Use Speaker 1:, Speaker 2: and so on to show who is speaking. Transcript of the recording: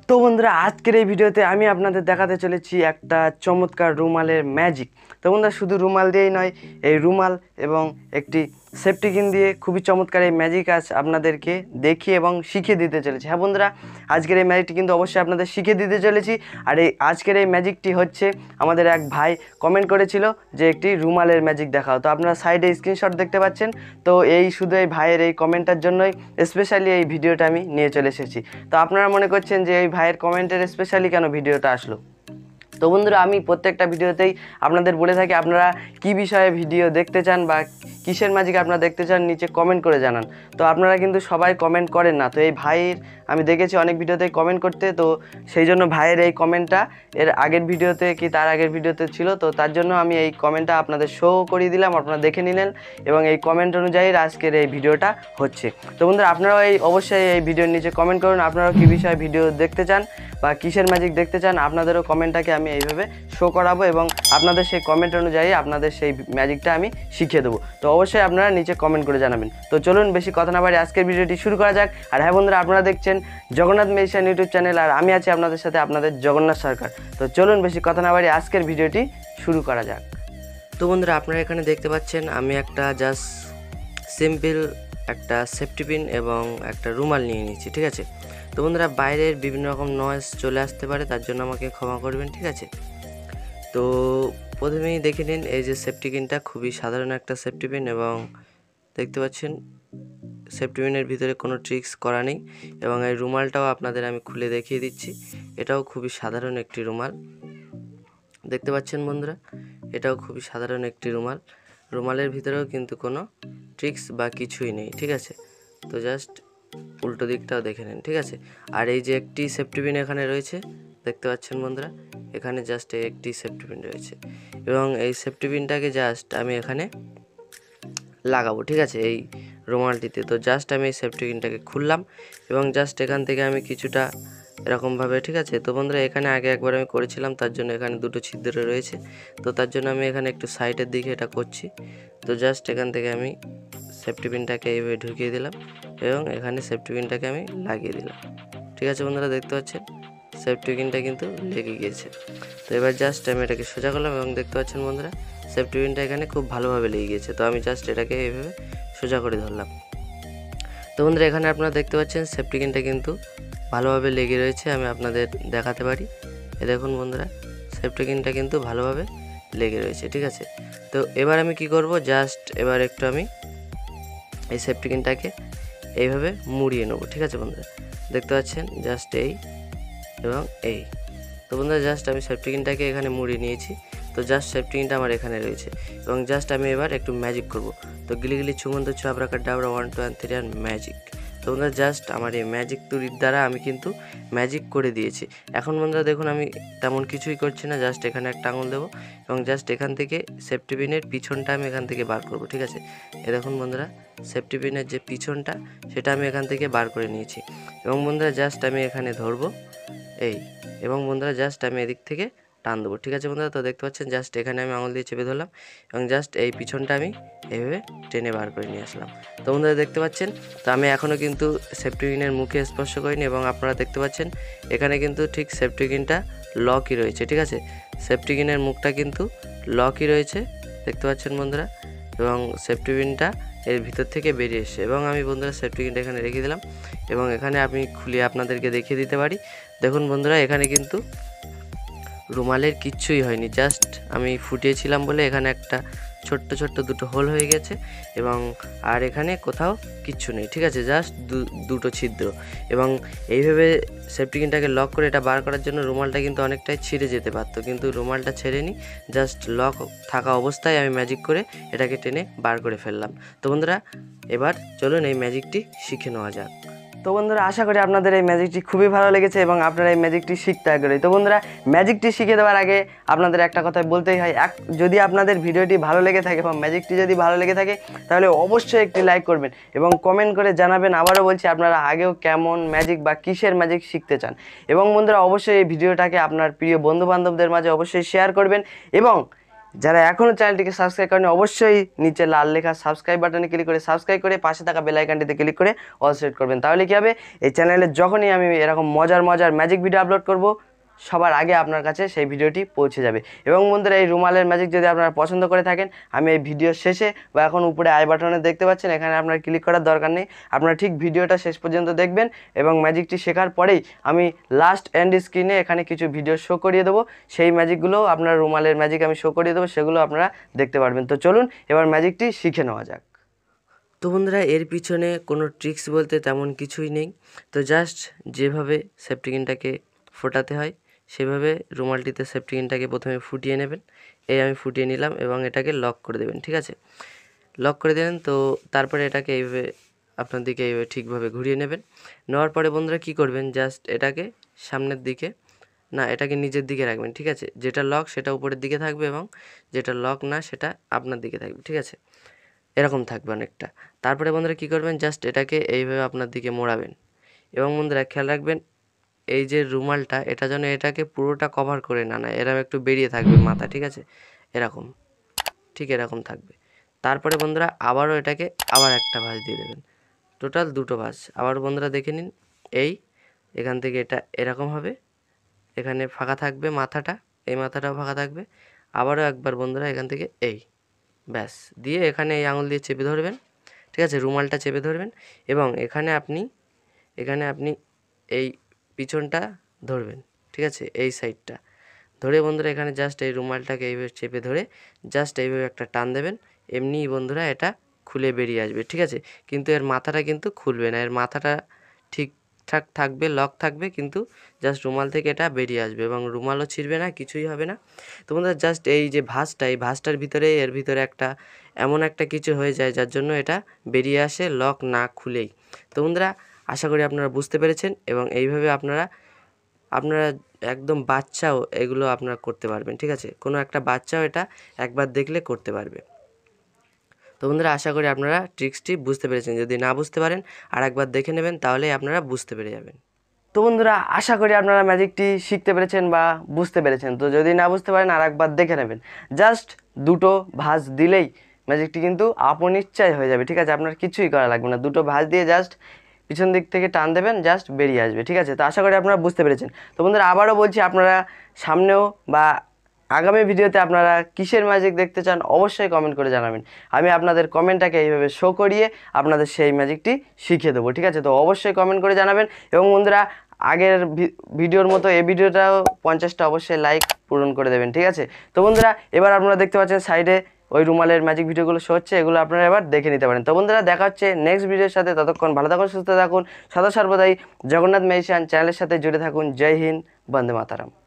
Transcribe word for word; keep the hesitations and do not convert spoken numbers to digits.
Speaker 1: তো বন্ধুরা আজকের এই ভিডিওতে আমি আপনাদের দেখাতে চলেছি একটা চমৎকার রুমালের ম্যাজিক। তো বন্ধুরা শুধু রুমাল দিয়েই নয়, এই রুমাল এবং একটি সেফটিকিন দিয়ে খুবই চমৎকার এই ম্যাজিক আজ আপনাদেরকে দেখিয়ে এবং শিখিয়ে দিতে চলেছি। হ্যাঁ বন্ধুরা, আজকের এই ম্যাজিকটি কিন্তু অবশ্যই আপনাদের শিখিয়ে দিতে চলেছি। আর এই আজকের এই ম্যাজিকটি হচ্ছে আমাদের এক ভাই কমেন্ট করেছিল যে একটি রুমালের ম্যাজিক দেখাও। তো আপনারা সাইডে স্ক্রিনশট দেখতে পাচ্ছেন। তো এই শুধু এই ভাইয়ের এই কমেন্টের জন্যই স্পেশালি এই ভিডিওটা আমি নিয়ে চলে এসেছি। তো আপনারা মনে করছেন যে এই ভাইয়ের কমেন্টের স্পেশালি কেন ভিডিওটা আসলো। তো বন্ধুরা আমি প্রত্যেকটা ভিডিওতেই আপনাদের বলে থাকি আপনারা কী বিষয়ে ভিডিও দেখতে চান বা কিসের ম্যাজিক আপনারা দেখতে চান নিচে কমেন্ট করে জানান। তো আপনারা কিন্তু সবাই কমেন্ট করেন না। তো এই ভাইয়ের আমি দেখেছি অনেক ভিডিওতেই কমেন্ট করতে, তো সেই জন্য ভাইয়ের এই কমেন্টটা এর আগের ভিডিওতে কি তার আগের ভিডিওতে ছিল, তো তার জন্য আমি এই কমেন্টটা আপনাদের শো করিয়ে দিলাম, আপনারা দেখে নিলেন এবং এই কমেন্ট অনুযায়ী আজকের এই ভিডিওটা হচ্ছে। তো বন্ধুরা আপনারাও এই অবশ্যই এই ভিডিওর নিচে কমেন্ট করুন আপনারাও কী বিষয়ে ভিডিও দেখতে চান বা কিসের ম্যাজিক দেখতে চান। আপনাদেরও কমেন্টটাকে আমি এইভাবে শো করাবো এবং আপনাদের সেই কমেন্ট অনুযায়ী আপনাদের সেই ম্যাজিকটা আমি শিখিয়ে দেবো। তো অবশ্যই আপনারা নিচে কমেন্ট করে জানাবেন। তো চলুন বেশি কথা না বাড়ি আজকের ভিডিওটি শুরু করা যাক। আর হ্যাঁ বন্ধুরা, আপনারা দেখছেন জগন্নাথ ম্যাজিশিয়ান ইউটিউব চ্যানেল, আর আমি আছি আপনাদের সাথে আপনাদের জগন্নাথ সরকার। তো চলুন বেশি কথা না বাড়ি আজকের ভিডিওটি শুরু করা যাক। তো বন্ধুরা আপনারা এখানে দেখতে পাচ্ছেন আমি একটা জাস্ট সিম্পল একটা সেফটি পিন এবং একটা রুমাল নিয়ে নিচ্ছি, ঠিক আছে। তো বন্ধুরা বাইরের বিভিন্ন রকম নয়েজ চলে আসতে পারে, তার জন্য আমাকে ক্ষমা করবেন, ঠিক আছে। তো প্রথমেই দেখে নিন এই যে সেফটি পিনটা খুবই সাধারণ একটা সেফটি পিন এবং দেখতে পাচ্ছেন সেফটি পিনের ভিতরে কোনো ট্রিক্স করা নেই এবং এই রুমালটাও আপনাদের আমি খুলে দেখিয়ে দিচ্ছি। এটাও খুবই সাধারণ একটি রুমাল, দেখতে পাচ্ছেন বন্ধুরা, এটাও খুবই সাধারণ একটি রুমাল। রুমালের ভিতরেও কিন্তু কোনো ট্রিক্স বা কিছুই নেই, ঠিক আছে। তো জাস্ট উল্টো দিকটাও দেখে নিন, ঠিক আছে। আর এই যে একটি সেফটি পিন এখানে রয়েছে দেখতে পাচ্ছেন বন্ধুরা, এখানে জাস্ট একটি সেফটি পিন রয়েছে এবং এই সেফটি পিনটাকে জাস্ট আমি এখানে লাগাবো, ঠিক আছে, এই রুমালটিতে। তো জাস্ট আমি এই সেফটি পিনটাকে খুললাম এবং জাস্ট এখান থেকে আমি কিছুটা এরকমভাবে, ঠিক আছে। তো বন্ধুরা এখানে আগে একবার আমি করেছিলাম, তার জন্য এখানে দুটো ছিদ্র রয়েছে, তো তার জন্য আমি এখানে একটু সাইডের দিকে এটা করছি। তো জাস্ট এখান থেকে আমি সেফটি পিনটাকে এইভাবে ঢুকিয়ে দিলাম এবং এখানে সেফটি পিনটাকে আমি লাগিয়ে দিলাম, ঠিক আছে বন্ধুরা, দেখতে পাচ্ছেন সেফটি পিনটা কিন্তু লেগে গিয়েছে। তো এবার জাস্ট আমি এটাকে সোজা করলাম এবং দেখতে পাচ্ছেন বন্ধুরা সেফটি পিনটা এখানে খুব ভালোভাবে লেগে গিয়েছে। তো আমি জাস্ট এটাকে এইভাবে সোজা করে ধরলাম। তো বন্ধুরা এখানে আপনারা দেখতে পাচ্ছেন সেফটি পিনটা কিন্তু ভালোভাবে লেগে রয়েছে, আমি আপনাদের দেখাতে পারি। এ দেখুন বন্ধুরা সেফটি পিনটা কিন্তু ভালোভাবে লেগে রয়েছে, ঠিক আছে। তো এবার আমি কি করব, জাস্ট এবার একটু আমি এই সেফটি পিনটাকে এইভাবে মুড়িয়ে নেব, ঠিক আছে বন্ধুরা, দেখতে পাচ্ছেন জাস্ট এই এবং এই। তো বন্ধুরা জাস্ট আমি সেফটি পিনটাকে এখানে মুড়িয়ে নিয়েছি। তো জাস্ট সেফটি পিনটা আমার এখানে রয়েছে এবং জাস্ট আমি এবার একটু ম্যাজিক করব। তো গিলি গিলি চুমন্ত চাবরাকা ডাবরা one two and three and magic. তো বন্ধুরা জাস্ট আমার এই ম্যাজিক তুলির দ্বারা আমি কিন্তু ম্যাজিক করে দিয়েছি। এখন বন্ধুরা দেখুন আমি তেমন কিছুই করছি না, জাস্ট এখানে একটা আঙুল দেবো এবং জাস্ট এখান থেকে সেফটি পিনের পিছনটা আমি এখান থেকে বার করব, ঠিক আছে। এ দেখুন বন্ধুরা সেফটি পিনের যে পিছনটা সেটা আমি এখান থেকে বার করে নিয়েছি এবং বন্ধুরা জাস্ট আমি এখানে ধরবো এই এবং বন্ধুরা জাস্ট আমি এদিক থেকে টান দেবো, ঠিক আছে বন্ধুরা। তো দেখতে পাচ্ছেন জাস্ট এখানে আমি আঙুল দিয়ে চেপে ধরলাম এবং জাস্ট এই পিছনটা আমি এইভাবে টেনে বার করে নিয়ে আসলাম। তো বন্ধুরা দেখতে পাচ্ছেন তো আমি এখনও কিন্তু সেফটি পিনের মুখে স্পর্শ করিনি এবং আপনারা দেখতে পাচ্ছেন এখানে কিন্তু ঠিক সেফটি পিনটা লকই রয়েছে, ঠিক আছে। সেফটি পিনের মুখটা কিন্তু লকই রয়েছে দেখতে পাচ্ছেন বন্ধুরা এবং সেফটি পিনটা এর ভিতর থেকে বেরিয়ে এসছে এবং আমি বন্ধুরা সেফটি পিনটা এখানে রেখে দিলাম এবং এখানে আমি খুলে আপনাদেরকে দেখিয়ে দিতে পারি। দেখুন বন্ধুরা এখানে কিন্তু রুমালের কিচ্ছুই হয়নি, জাস্ট আমি ফুটিয়েছিলাম বলে এখানে একটা ছোট্ট ছোট্ট দুটো হোল হয়ে গেছে এবং আর এখানে কোথাও কিচ্ছু নেই, ঠিক আছে, জাস্ট দুটো ছিদ্র। এবং এইভাবে সেফটি পিনটাকে লক করে এটা বার করার জন্য রুমালটা কিন্তু অনেকটাই ছিঁড়ে যেতে পারতো, কিন্তু রুমালটা ছেড়েনি, জাস্ট লক থাকা অবস্থায় আমি ম্যাজিক করে এটাকে টেনে বার করে ফেললাম। তো বন্ধুরা এবার চলুন এই ম্যাজিকটি শিখে নেওয়া যাক। তো বন্ধুরা আশা করি আপনাদের এই ম্যাজিকটি খুবই ভালো লেগেছে এবং আপনারা এই ম্যাজিকটি শিখতে আগ্রহী। তো বন্ধুরা ম্যাজিকটি শিখে দেওয়ার আগে আপনাদের একটা কথা বলতেই হয়, এক যদি আপনাদের ভিডিওটি ভালো লেগে থাকে বা ম্যাজিকটি যদি ভালো লেগে থাকে তাহলে অবশ্যই একটি লাইক করবেন এবং কমেন্ট করে জানাবেন। আবারও বলছি আপনারা আগেও কেমন ম্যাজিক বা কিসের ম্যাজিক শিখতে চান এবং বন্ধুরা অবশ্যই এই ভিডিওটাকে আপনার প্রিয় বন্ধুবান্ধবদের মাঝে অবশ্যই শেয়ার করবেন এবং যারা এখনও চ্যানেলটিকে সাবস্ক্রাইব করেনি অবশ্যই নিচে লাল লেখা সাবস্ক্রাইব বাটনে ক্লিক করে সাবস্ক্রাইব করে পাশে থাকা বেল আইকনটিতে ক্লিক করে অল সেট করবেন। তাহলে কী হবে, এই চ্যানেলে যখনই আমি এরকম মজার মজার ম্যাজিক ভিডিও আপলোড করব সবার আগে আপনার কাছে সেই ভিডিওটি পৌঁছে যাবে। এবং বন্ধুরা, এই রুমালের ম্যাজিক যদি আপনারা পছন্দ করে থাকেন, আমি এই ভিডিওর শেষে বা এখন উপরে আই বাটনে দেখতে পাচ্ছেন, এখানে আপনার ক্লিক করার দরকার নেই। আপনারা ঠিক ভিডিওটা শেষ পর্যন্ত দেখবেন এবং ম্যাজিকটি শেখার পরেই আমি লাস্ট এন্ড স্ক্রিনে এখানে কিছু ভিডিও শো করিয়ে দেবো। সেই ম্যাজিকগুলো আপনার রুমালের ম্যাজিক আমি শো করিয়ে দেবো, সেগুলো আপনারা দেখতে পারবেন। তো চলুন এবার ম্যাজিকটি শিখে নেওয়া যাক। তো বন্ধুরা, এর পিছনে কোনো ট্রিক্স বলতে তেমন কিছুই নেই। তো জাস্ট যেভাবে সেফটিকিনটাকে ফোটাতে হয় সেভাবে রুমালটিতে সেফটিকিনটাকে প্রথমে ফুটিয়ে নেবেন। এই আমি ফুটিয়ে নিলাম এবং এটাকে লক করে দেবেন। ঠিক আছে, লক করে দেবেন। তো তারপরে এটাকে এইভাবে আপনার দিকে এইভাবে ঠিকভাবে ঘুরিয়ে নেবেন। নেওয়ার পরে বন্ধুরা কী করবেন, জাস্ট এটাকে সামনের দিকে না, এটাকে নিচের দিকে রাখবেন। ঠিক আছে, যেটা লক সেটা উপরের দিকে থাকবে এবং যেটা লক না সেটা আপনার দিকে থাকবে। ঠিক আছে, এরকম থাকবে অনেকটা। তারপরে বন্ধুরা কী করবেন, জাস্ট এটাকে এইভাবে আপনার দিকে মোড়াবেন এবং বন্ধুরা খেয়াল রাখবেন এই যে রুমালটা এটা যেন এটাকে পুরোটা কভার করে না নেয়, এরকম একটু বেরিয়ে থাকবে মাথা। ঠিক আছে, এরকম, ঠিক এরকম থাকবে। তারপরে বন্ধুরা আবারও এটাকে আবার একটা ভাঁজ দিয়ে দেবেন, টোটাল দুটো ভাঁজ। আবার বন্ধুরা দেখে নিন, এই এখান থেকে এটা এরকম হবে, এখানে ফাঁকা থাকবে মাথাটা, এই মাথাটাও ফাঁকা থাকবে। আবারও একবার বন্ধুরা এখান থেকে এই ব্যাস দিয়ে এখানে এই আঙুল দিয়ে চেপে ধরবেন। ঠিক আছে, রুমালটা চেপে ধরবেন এবং এখানে আপনি এখানে আপনি এই পিছনটা ধরবেন। ঠিক আছে, এই সাইডটা ধরে বন্ধুরা এখানে জাস্ট এই রুমালটাকে এইভাবে চেপে ধরে জাস্ট এইভাবে একটা টান দেবেন। এমনিই বন্ধুরা এটা খুলে বেরিয়ে আসবে। ঠিক আছে, কিন্তু এর মাথাটা কিন্তু খুলবে না, এর মাথাটা ঠিকঠাক থাকবে, লক থাকবে, কিন্তু জাস্ট রুমাল থেকে এটা বেরিয়ে আসবে এবং রুমালও ছিঁড়বে না, কিছুই হবে না। তো বন্ধুরা জাস্ট এই যে ভাঁজটা, এই ভাঁজটার ভিতরে এর ভিতরে একটা এমন একটা কিছু হয়ে যায় যার জন্য এটা বেরিয়ে আসে লক না খুলেই। তো বন্ধুরা আশা করি আপনারা বুঝতে পেরেছেন এবং এইভাবে আপনারা আপনারা একদম বাচ্চাও এগুলো আপনারা করতে পারবেন। ঠিক আছে, কোনো একটা বাচ্চাও এটা একবার দেখলে করতে পারবে। তো বন্ধুরা আশা করি আপনারা ট্রিক্সটি বুঝতে পেরেছেন। যদি না বুঝতে পারেন আর একবার দেখে নেবেন, তাহলে আপনারা বুঝতে পেরে যাবেন। তো বন্ধুরা আশা করি আপনারা ম্যাজিকটি শিখতে পেরেছেন বা বুঝতে পেরেছেন। তো যদি না বুঝতে পারেন আর একবার দেখে নেবেন। জাস্ট দুটো ভাঁজ দিলেই ম্যাজিকটি কিন্তু আপন ইচ্ছায় হয়ে যাবে। ঠিক আছে, আপনার কিছুই করা লাগবে না, দুটো ভাঁজ দিয়ে জাস্ট পিছন দিক থেকে টান দেবেন, জাস্ট বেরিয়ে আসবে। ঠিক আছে, তো আশা করি আপনারা বুঝতে পেরেছেন। তো বন্ধুরা আবারও বলছি, আপনারা সামনেও বা আগামী ভিডিওতে আপনারা কিসের ম্যাজিক দেখতে চান অবশ্যই কমেন্ট করে জানাবেন। আমি আপনাদের কমেন্টটাকে এইভাবে শো করিয়ে আপনাদের সেই ম্যাজিকটি শিখিয়ে দেবো। ঠিক আছে, তো অবশ্যই কমেন্ট করে জানাবেন। এবং বন্ধুরা আগের ভিডিওর মতো এই ভিডিওটাও পঞ্চাশটা অবশ্যই লাইক পূরণ করে দেবেন। ঠিক আছে, তো বন্ধুরা এবার আপনারা দেখতে পাচ্ছেন সাইডে ওই রুমালের ম্যাজিক ভিডিওগুলো শো হচ্ছে, এগুলো আপনারা এবার দেখে নিতে পারেন। তো বন্ধুরা দেখা হচ্ছে নেক্সট ভিডিওর সাথে, ততক্ষণ ভালো থাকুন, সুস্থ থাকুন, সদা সর্বদাই জগন্নাথ ম্যাজিশিয়ান চ্যানেলের সাথে জুড়ে থাকুন। জয় হিন্দ, বন্দে মাতারাম।